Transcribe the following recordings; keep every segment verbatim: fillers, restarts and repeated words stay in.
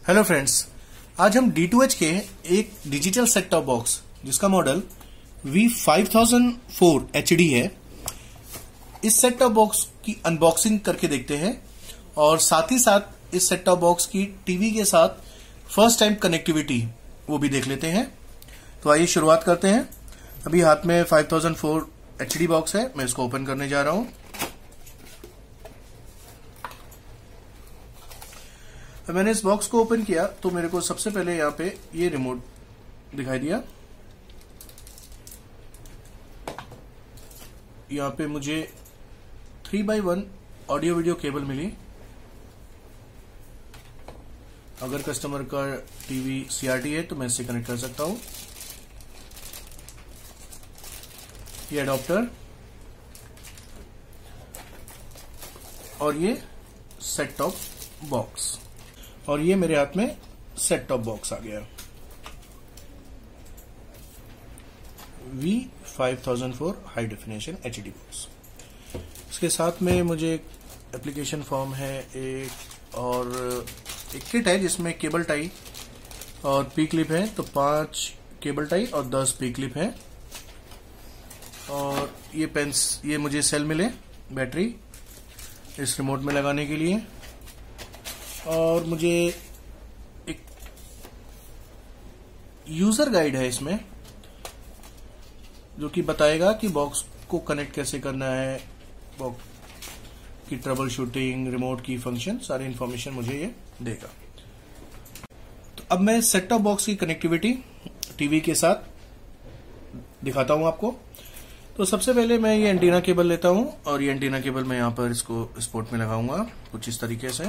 Hello friends, आज हम D to H के एक डिजिटल सेट टॉप बॉक्स जिसका model V five thousand four H D है, इस सेट टॉप बॉक्स की अनबॉक्सिंग करके देखते हैं और साथ ही साथ इस सेट टॉप बॉक्स की टीवी के साथ फर्स्ट टाइम कनेक्टिविटी वो भी देख लेते हैं। तो आइए शुरुआत करते हैं। अभी हाथ में five thousand four H D box है, मैं इसको ओपन करने जा रहा हूं। मैंने इस बॉक्स को ओपन किया तो मेरे को सबसे पहले यहाँ पे ये रिमोट दिखाई दिया। यहाँ पे मुझे three by one audio video cable मिली। अगर कस्टमर का टीवी सी आर टी है तो मैं इससे कनेक्ट कर सकता हूं। ये अडॉप्टर और ये सेट टॉप बॉक्स, और ये मेरे हाथ में सेट टॉप बॉक्स आ गया V five thousand four high definition H D box. इसके साथ में मुझे एक एप्लीकेशन फॉर्म है एक और एक किट है जिसमें केबल टाई और पी क्लिप है। तो पांच केबल टाई और दस पी क्लिप है। और ये पेंस ये मुझे सेल मिले बैटरी इस रिमोट में लगाने के लिए। और मुझे एक यूजर गाइड है इसमें जो कि बताएगा कि बॉक्स को कनेक्ट कैसे करना है, बॉक्स की ट्रबल शूटिंग, रिमोट की फंक्शन, सारी इंफॉर्मेशन मुझे ये देगा। तो अब मैं सेट टॉप बॉक्स की कनेक्टिविटी टीवी के साथ दिखाता हूं आपको। तो सबसे पहले मैं ये एंटीना केबल लेता हूं और ये एंटीना केबल मैं यहां पर इसको स्पोर्ट में लगाऊंगा कुछ इस तरीके से।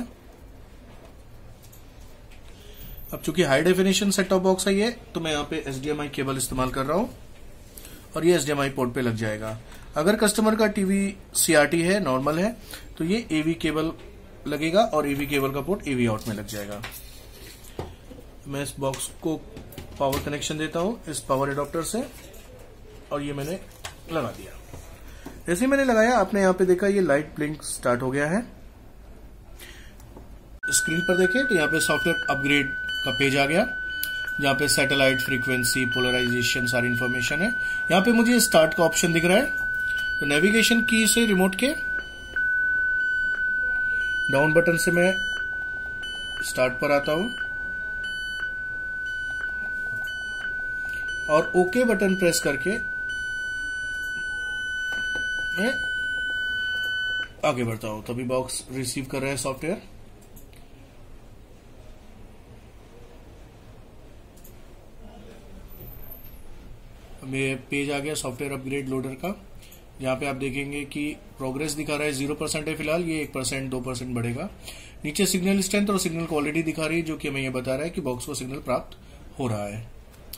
अब चूंकि high definition set top box है ये, तो मैं यहाँ पे H D M I cable इस्तेमाल कर रहा हूं और ये H D M I port पे लग जाएगा। अगर कस्टमर का टीवी सी आर टी है, नॉर्मल है, तो ये ए वी केबल लगेगा और ए वी केबल का पोर्ट ए वी आउट में लग जाएगा। मैं इस बॉक्स को पावर कनेक्शन देता हूं इस पावर एडॉप्टर से और ये मैंने लगा दिया। जैसे ही मैंने लगाया, आपने यहाँ पे देखा ये लाइट ब्लिंक स्टार्ट हो गया है। स्क्रीन पर देखिए तो यहाँ पे सॉफ्टवेयर अपग्रेड का पेज आ गया जहाँ पे सैटेलाइट, फ्रीक्वेंसी, पोलराइजेशन, सारी इंफॉर्मेशन है। यहाँ पे मुझे स्टार्ट का ऑप्शन दिख रहा है। तो नेविगेशन की से रिमोट के डाउन बटन से मैं स्टार्ट पर आता हूं और ओके बटन प्रेस करके मैं आगे बढ़ता हूं। तभी बॉक्स रिसीव कर रहा है सॉफ्टवेयर। ये पेज आ गया सॉफ्टवेयर अपग्रेड लोडर का, जहां पे आप देखेंगे कि प्रोग्रेस दिखा रहा है जीरो परसेंट है फिलहाल, ये एक परसेंट दो परसेंट बढ़ेगा। नीचे सिग्नल स्ट्रेंथ और सिग्नल क्वालिटी दिखा रही है जो कि हमें ये बता रहा है कि बॉक्स को सिग्नल प्राप्त हो रहा है।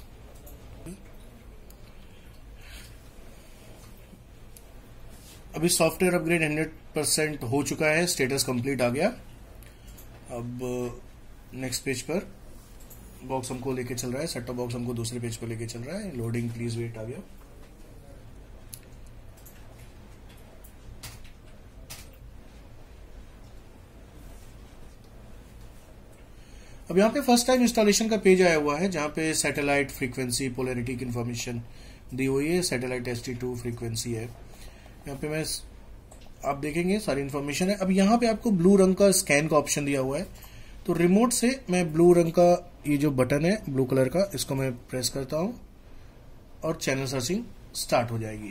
अभी सॉफ्टवेयर अपग्रेड हंड्रेड परसेंट हो चुका है, स्टेटस कंप्लीट आ गया। अब नेक्स्ट पेज पर बॉक्स हमको लेके चल रहा है, सेट टॉप बॉक्स हमको दूसरे पेज पर लेके चल रहा है। लोडिंग प्लीज वेट आ गया। अब यहाँ पे फर्स्ट टाइम इंस्टॉलेशन का पेज आया हुआ है जहां पे सैटेलाइट, फ्रीक्वेंसी, पोलैरिटी की इंफॉर्मेशन दी हुई है। Satellite S T two frequency है। यहाँ पे मैं आप देखेंगे सारी इंफॉर्मेशन है। अब यहाँ पे आपको ब्लू रंग का स्कैन का ऑप्शन दिया हुआ है। तो रिमोट से मैं ब्लू रंग का ये जो बटन है ब्लू कलर का, इसको मैं प्रेस करता हूं और चैनल सर्चिंग स्टार्ट हो जाएगी।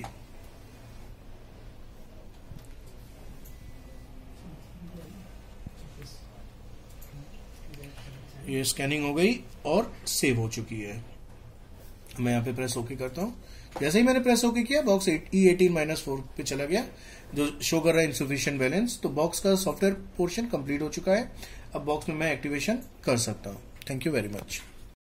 ये स्कैनिंग हो गई और सेव हो चुकी है। मैं यहाँ पे प्रेस ओके करता हूं। जैसे ही मैंने प्रेस ओके किया, box E eighteen minus four पे चला गया जो शो कर रहा है इनसफिशिएंट बैलेंस। तो बॉक्स का सॉफ्टवेयर पोर्शन कंप्लीट हो चुका है। अब बॉक्स में मैं एक्टिवेशन कर सकता हूं। Thank you very much.